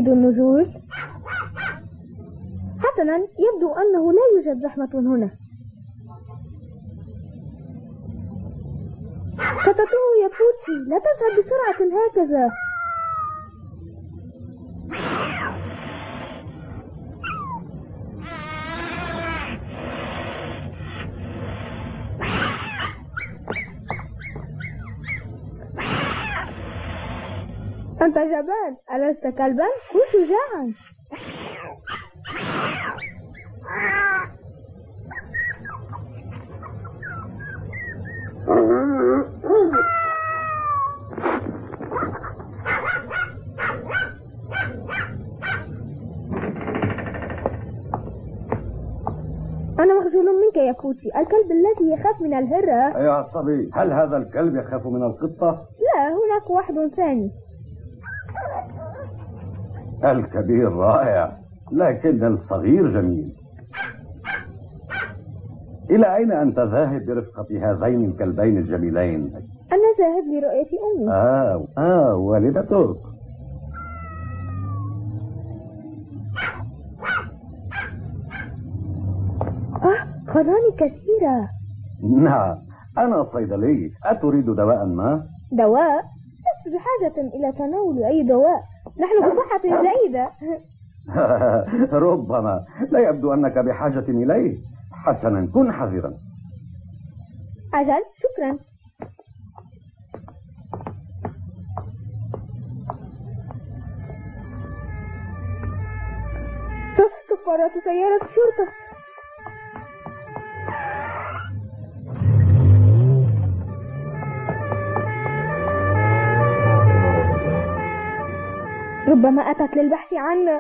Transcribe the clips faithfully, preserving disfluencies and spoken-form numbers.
تريد النزول؟ حسنا، يبدو أنه لا يوجد زحمة هنا. كتتوه يا بوتشي، لا تذهب بسرعة هكذا. أنت جبان، ألست كلبا؟ كن شجاعا. أنا مخجول منك يا كوتشي، الكلب الذي يخاف من الهرة. أيها الصبي، هل هذا الكلب يخاف من القطة؟ لا، هناك واحد ثاني. الكبير رائع، لكن الصغير جميل. إلى أين أنت ذاهب برفقة هذين الكلبين الجميلين؟ أنا ذاهب لرؤية أمي. آه آه والدتك. آه قراني كثيرة. نعم، أنا صيدلي، أتريد دواء ما؟ دواء؟ لست بحاجة إلى تناول أي دواء، نحن بصحة جيدة. ربما، لا يبدو أنك بحاجة إليه. حسنا، كن حذرا. أجل، شكرا. صفارات سيارة الشرطة. ربما أتت للبحث عنا.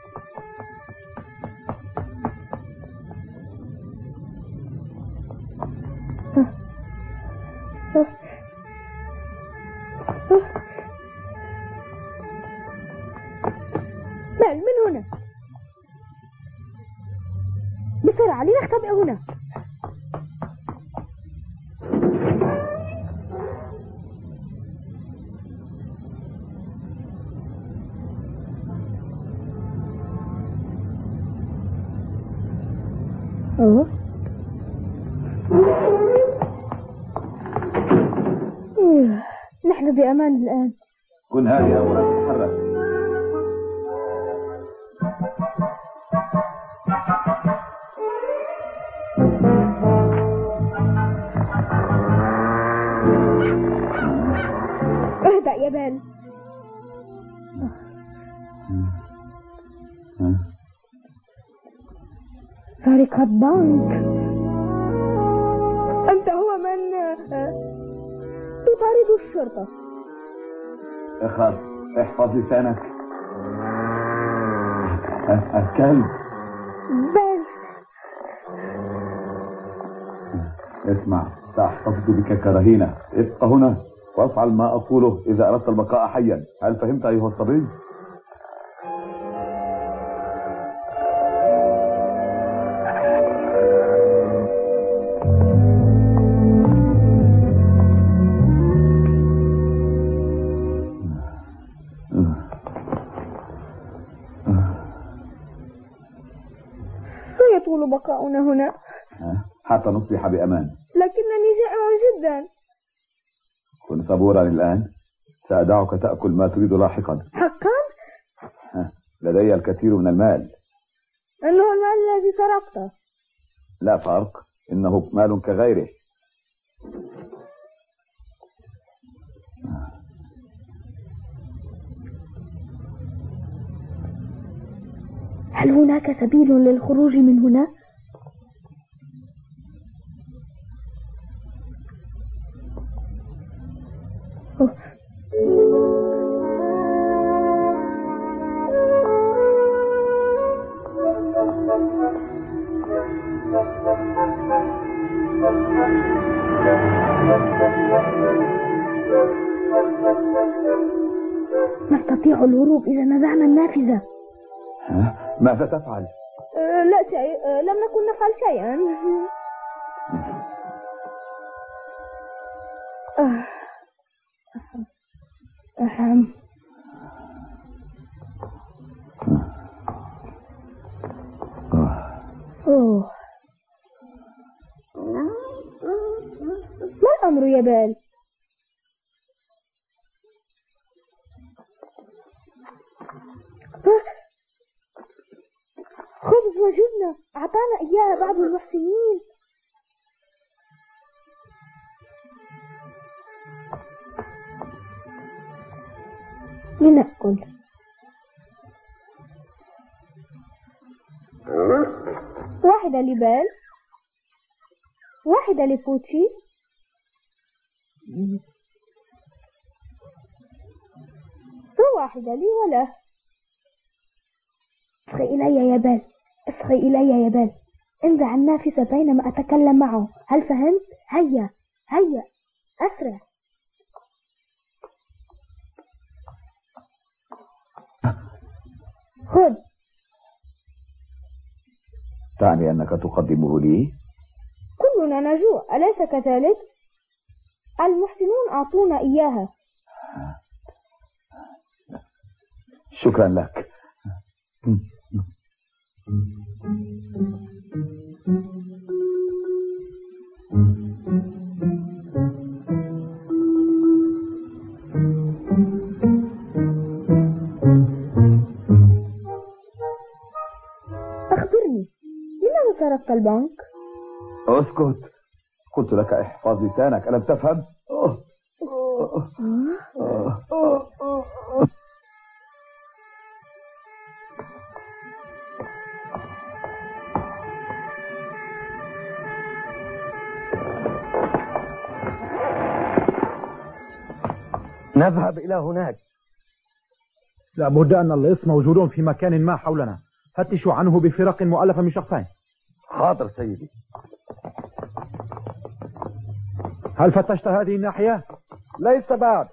بل من هنا بسرعة لنختبئ هنا. أوه. نحن بأمان الآن. كن هادئا ولا تتحرك. اهدأ يا بال. سرقة بنك. أنت هو من تطارد الشرطة. اخاف، احفظ لسانك. الكلب. بل اسمع، سأحتفظ بك كرهينة. ابق هنا وافعل ما أقوله إذا أردت البقاء حيا. هل فهمت أيها الصبي؟ سيطول بقاؤنا هنا حتى نصبح بأمان. لكنني جائع جدا. كن صبورا الآن، سأدعك تأكل ما تريد لاحقا. حقا؟ لدي الكثير من المال. إنه المال الذي سرقته. لا فرق، إنه مال كغيره. هل هناك سبيل للخروج من هنا؟ نستطيع الهروب إذا نزعنا النافذة. ماذا تفعل؟ أه لا شيء، أه لم نكن نفعل شيئا. أه. أهم. أوه. ما الأمر يا بال؟ خبز وجبنة أعطانا إياها بعض المحسنين. لنأكل. واحدة لبال، واحدة لفوتشي، وواحدة لي وله. اصغي إلي يا بال، اصغي إلي يا بال. انزع النافذة بينما أتكلم معه، هل فهمت؟ هيا هيا أسرع. خذ. تعني أنك تقدمه لي؟ كلنا نجوع أليس كذلك؟ المحسنون أعطونا إياها. شكرا لك. أخبرني، لماذا سرقت البنك؟ اسكت، قلت لك احفظ لسانك، ألم تفهم؟ أوه. أوه. أوه. أوه. أوه. نذهب إلى هناك. لابد أن اللص موجودون في مكان ما حولنا، فتشوا عنه بفرق مؤلفة من شخصين. حاضر سيدي. هل فتشت هذه الناحية؟ ليس بعد.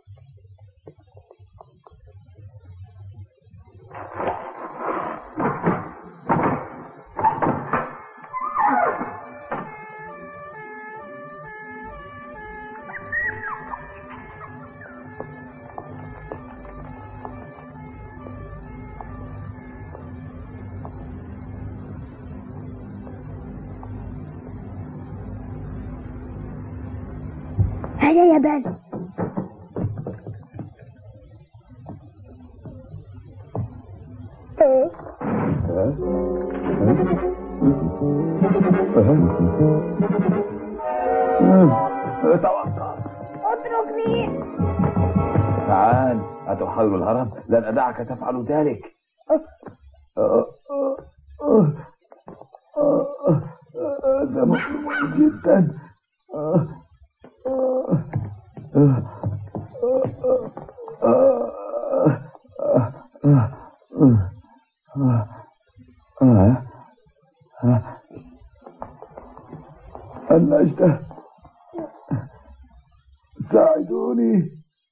هيا يا بال. توقف. اتركني. تعال، أتحاول الهرب؟ لن أدعك تفعل ذلك. هذا مؤلم جدا. النجدة، ساعدوني.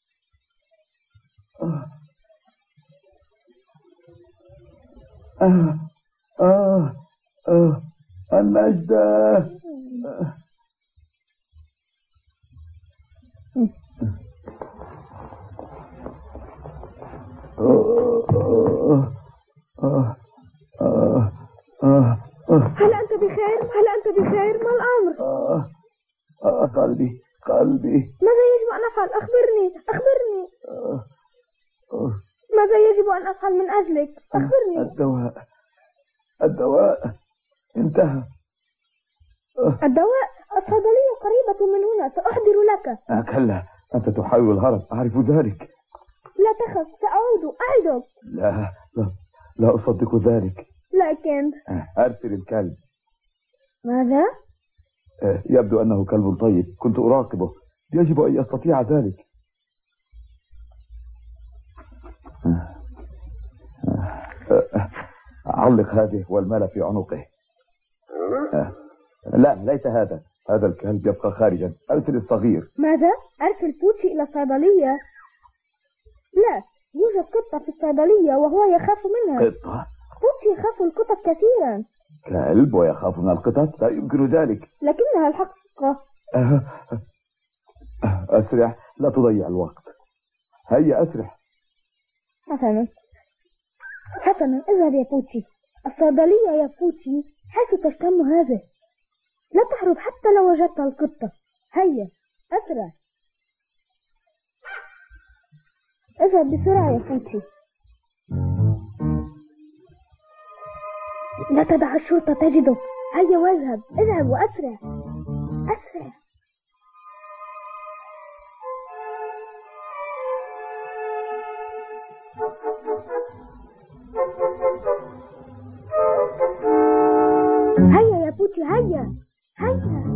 آه آه آه النجدة. هل أنت بخير؟ هل أنت بخير؟ ما الأمر؟ آه آه قلبي قلبي. ماذا يجب أن أفعل؟ أخبرني أخبرني. آه آه ماذا يجب أن أفعل من أجلك؟ أخبرني. الدواء الدواء انتهى. الدواء؟ الصيدلية قريبة من هنا، سأحضر لك. آه كلا، أنت تحاول الهرب، أعرف ذلك. لا تخف، سأعود أعدك. لا لا لا أصدق ذلك. لكن أرسل الكلب. ماذا؟ يبدو أنه كلب طيب، كنت أراقبه، يجب أن يستطيع ذلك. علق هذه والمال في عنقه. لا ليس هذا، هذا الكلب يبقى خارجا. أرسل الصغير. ماذا؟ أرسل بوتشي إلى الصيدلية؟ لا، يوجد قطة في الصيدلية وهو يخاف منها. قطة؟ بوتشي يخاف القطط كثيرا. كلب ويخاف من القطط؟ لا يمكن ذلك. لكنها الحقيقة. أسرع، لا تضيع الوقت. هيا أسرع. حسنا حسنا، اذهب يا بوتشي. الصيدلية يا بوتشي حيث تشتم هذه؟ لا تهرب حتى لو وجدت القطة. هيا أسرع، اذهب بسرعة يا فوتي. لا تدع الشرطة تجدك. هيا واذهب، اذهب وأسرع أسرع. هيا يا بوتي، هيا هيا.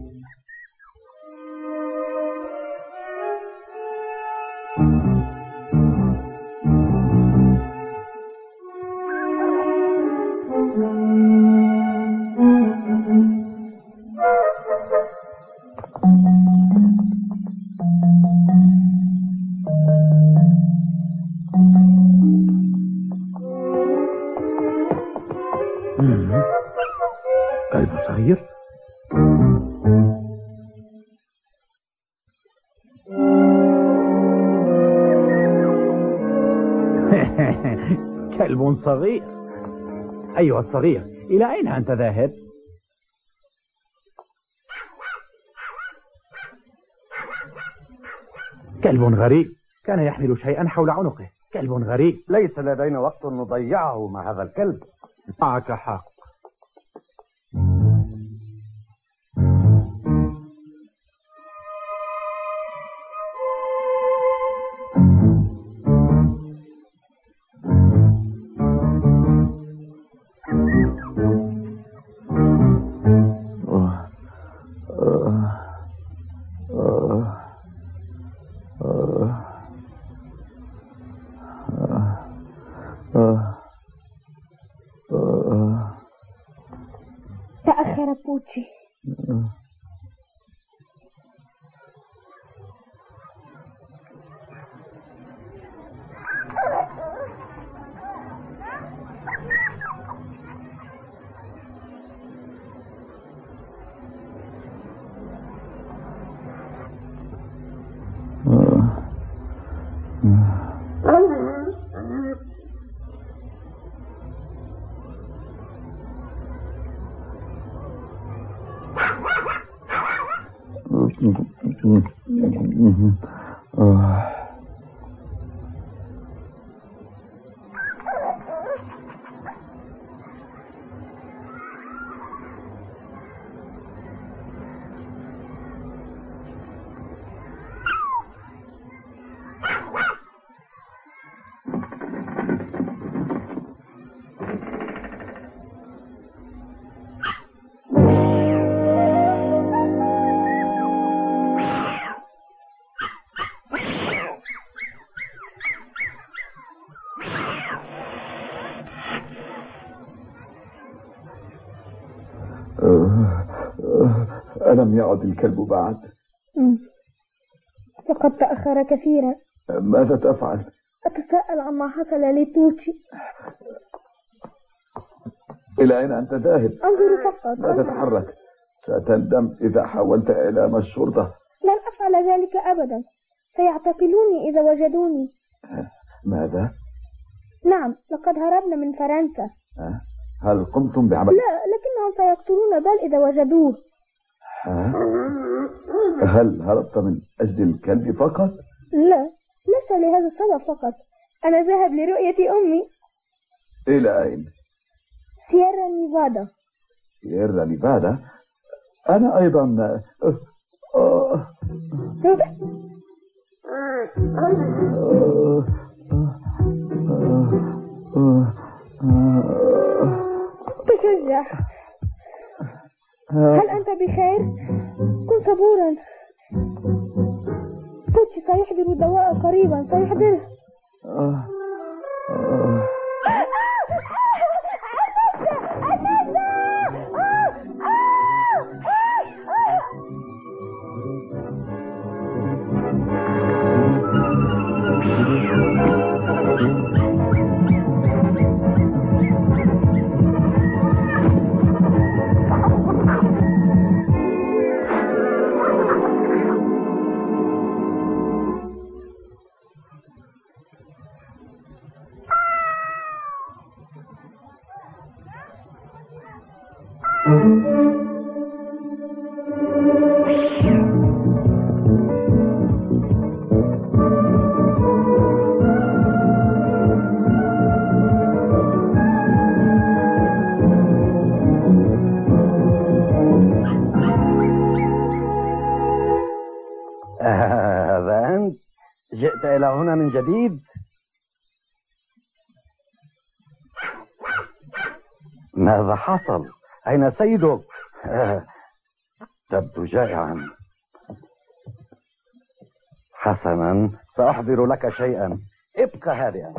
كلب صغير. كلب صغير. أيها الصغير، إلى أين أنت ذاهب؟ كلب غريب، كان يحمل شيئا حول عنقه. كلب غريب. ليس لدينا وقت نضيعه مع هذا الكلب. معك حق. تأخر بوتشي. ألم يعد الكلب بعد؟ لقد تأخر كثيرا. ماذا تفعل؟ أتساءل عما حصل لبوتشي. إلى أين أنت ذاهب؟ انظر فقط. لا تتحرك، ستندم إذا حاولت إعلام الشرطة. لن أفعل ذلك أبدا، سيعتقلوني إذا وجدوني. ماذا؟ نعم، لقد هربنا من فرنسا. هل قمتم بعمل؟ لا، لكنهم سيقتلون بال إذا وجدوه. هل هربت من أجل الكلب فقط؟ لا، ليس لهذا السبب فقط. أنا ذاهب لرؤية أمي. إلى أين؟ سييرا نيفادا. سييرا نيفادا؟ أنا أيضا. تشجع. هل أنت بخير؟ كن صبورا. بوتشي سيحضر الدواء قريبا، سيحضره. هذا أنت جئت إلى هنا من جديد؟ ماذا حصل؟ أين سيدك؟ تبدو جائعا. حسنا، سأحضر لك شيئا، ابقى هادئا.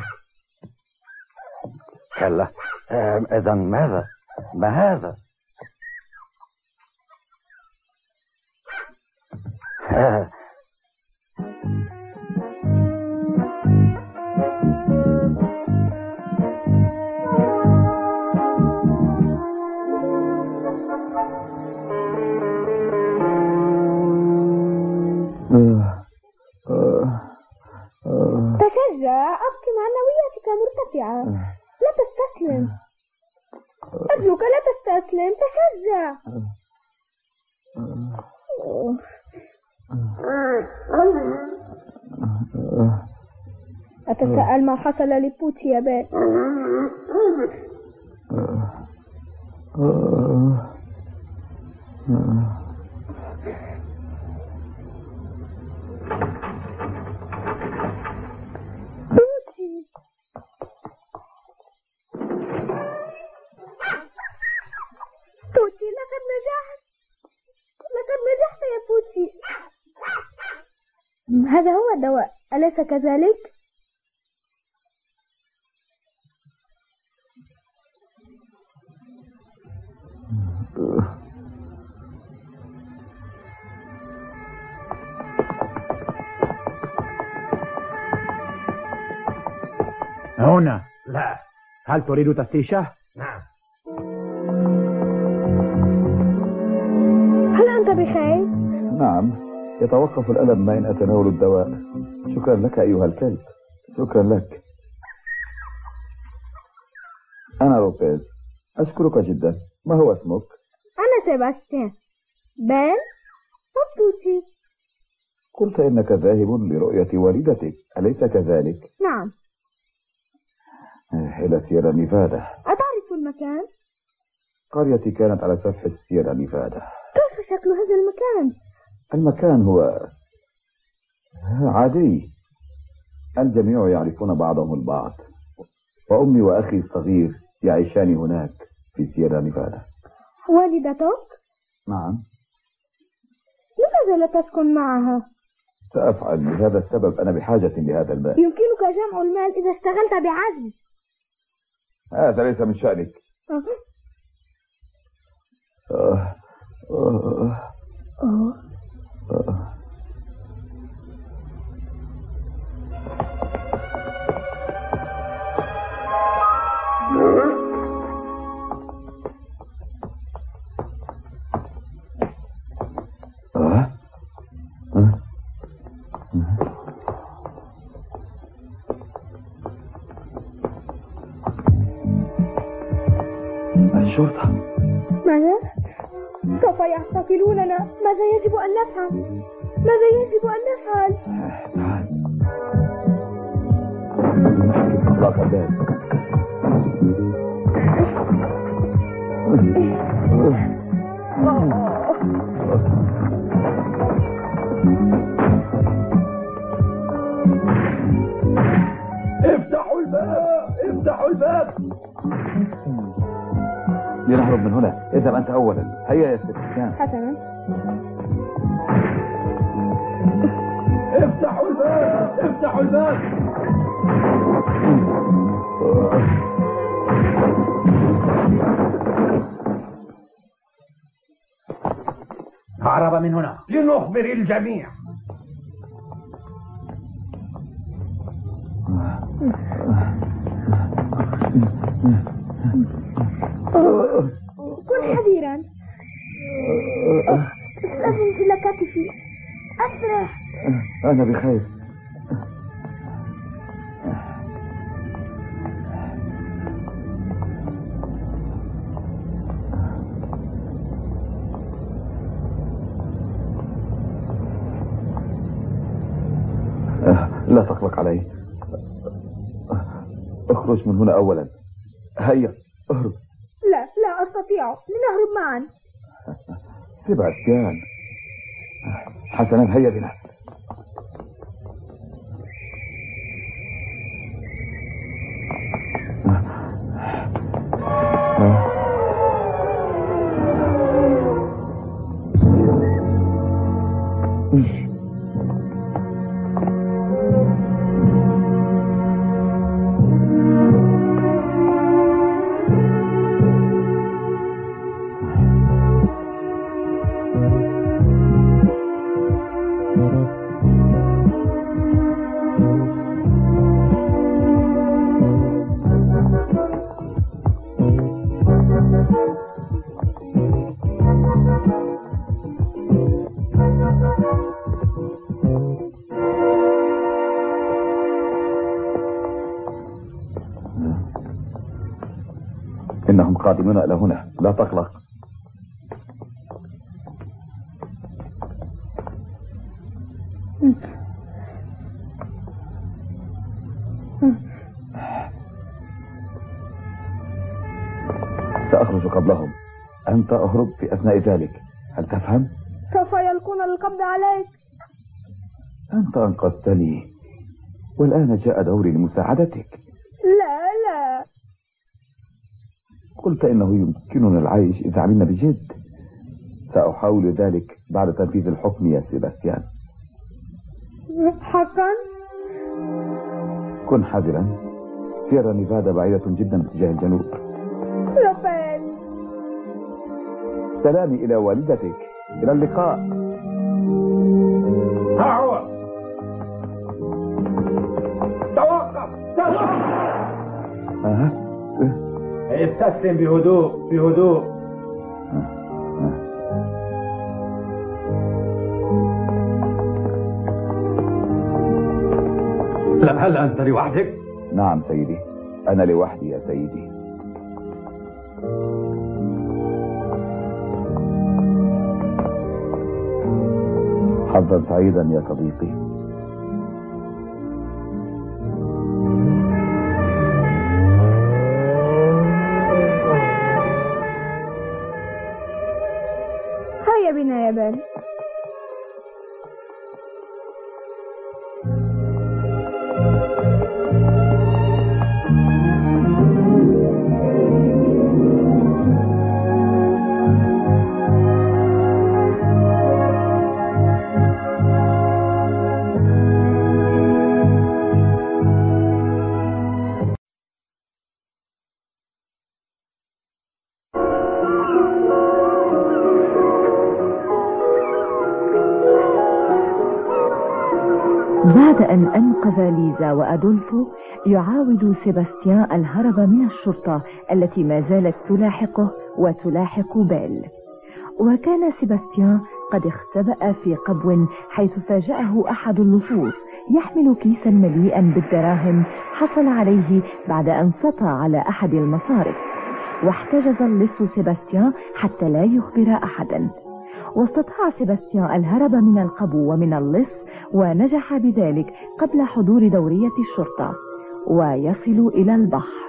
كلا، إذا ماذا؟ ما هذا؟ تشجع، أبقي معنوياتك مرتفعة، لا تستسلم، أرجوك لا تستسلم، تشجع. أتساءل ما حصل لبوتي يا بال؟ بوتي لقد نجحت، لقد نجحت يا بوتي. هذا هو الدواء، أليس كذلك؟ هنا. لا. هل تريد تفتيشه؟ نعم. هل أنت بخير؟ نعم، يتوقف الألم ما إن أتناول الدواء. شكرا لك أيها الكلب، شكرا لك. أنا لوبيز، أشكرك جدا. ما هو اسمك؟ أنا سيباستيان. بال وبوتي. قلت إنك ذاهب لرؤية والدتك، أليس كذلك؟ نعم. إلى سيرا نيفادا. أتعرف المكان؟ قريتي كانت على سفح سيرا نيفادا. كيف شكل هذا المكان؟ المكان هو عادي، الجميع يعرفون بعضهم البعض، وأمي وأخي الصغير يعيشان هناك في سيرا نيفادا. والدتك؟ نعم. لماذا لا تسكن معها؟ سأفعل، لهذا السبب أنا بحاجة لهذا المال. يمكنك جمع المال إذا اشتغلت بعزم. هذا ليس من شأنك. أه. آه. آه. أوه. آه. الشرطة. ماذا؟ سوف يعتقلوننا. ماذا يجب أن نفعل؟ ماذا يجب أن نفعل؟ تعال. نحكي إطلاق الباب. افتحوا الباب، افتحوا الباب. لنهرب من هنا. اذهب أنت أولا. هيا يا سباستيان. حسنا. افتحوا الباب، افتحوا الباب. هرب من هنا. لنخبر الجميع. كن حذرا. لازم إلى كتفي. أسرع. أنا بخير. لا تقلق علي. اخرج من هنا أولا. هيا اهرب. لا لا أستطيع، لنهرب معا. سيباستيان. حسنا هيا بنا. إنهم قادمون إلى هنا، لا تقلق. سأخرج قبلهم، أنت أهرب في أثناء ذلك، هل تفهم؟ سوف يلقون القبض عليك. أنت أنقذتني والآن جاء دوري لمساعدتك. لا لا، قلت إنه يمكننا العيش إذا عملنا بجد. سأحاول ذلك بعد تنفيذ الحكم يا سيباستيان. حقا؟ كن حذرا، سيرا نيفادا بعيدة جدا باتجاه الجنوب. رافائيل، سلامي إلى والدتك، إلى اللقاء. ها هو، توقف توقف. أه. استسلم بهدوء بهدوء. هل أنت لوحدك؟ نعم سيدي، أنا لوحدي يا سيدي. حظا سعيدا يا صديقي. هيا بنا يا بال. بعد أن أنقذ ليزا وأدولفو، يعاود سيباستيان الهرب من الشرطة التي ما زالت تلاحقه وتلاحق بيل. وكان سيباستيان قد اختبأ في قبو، حيث فاجأه أحد اللصوص يحمل كيسا مليئا بالدراهم حصل عليه بعد أن سطى على أحد المصارف، واحتجز اللص سيباستيان حتى لا يخبر أحدا. واستطاع سيباستيان الهرب من القبو ومن اللص، ونجح بذلك قبل حضور دورية الشرطة، ويصل إلى البحر.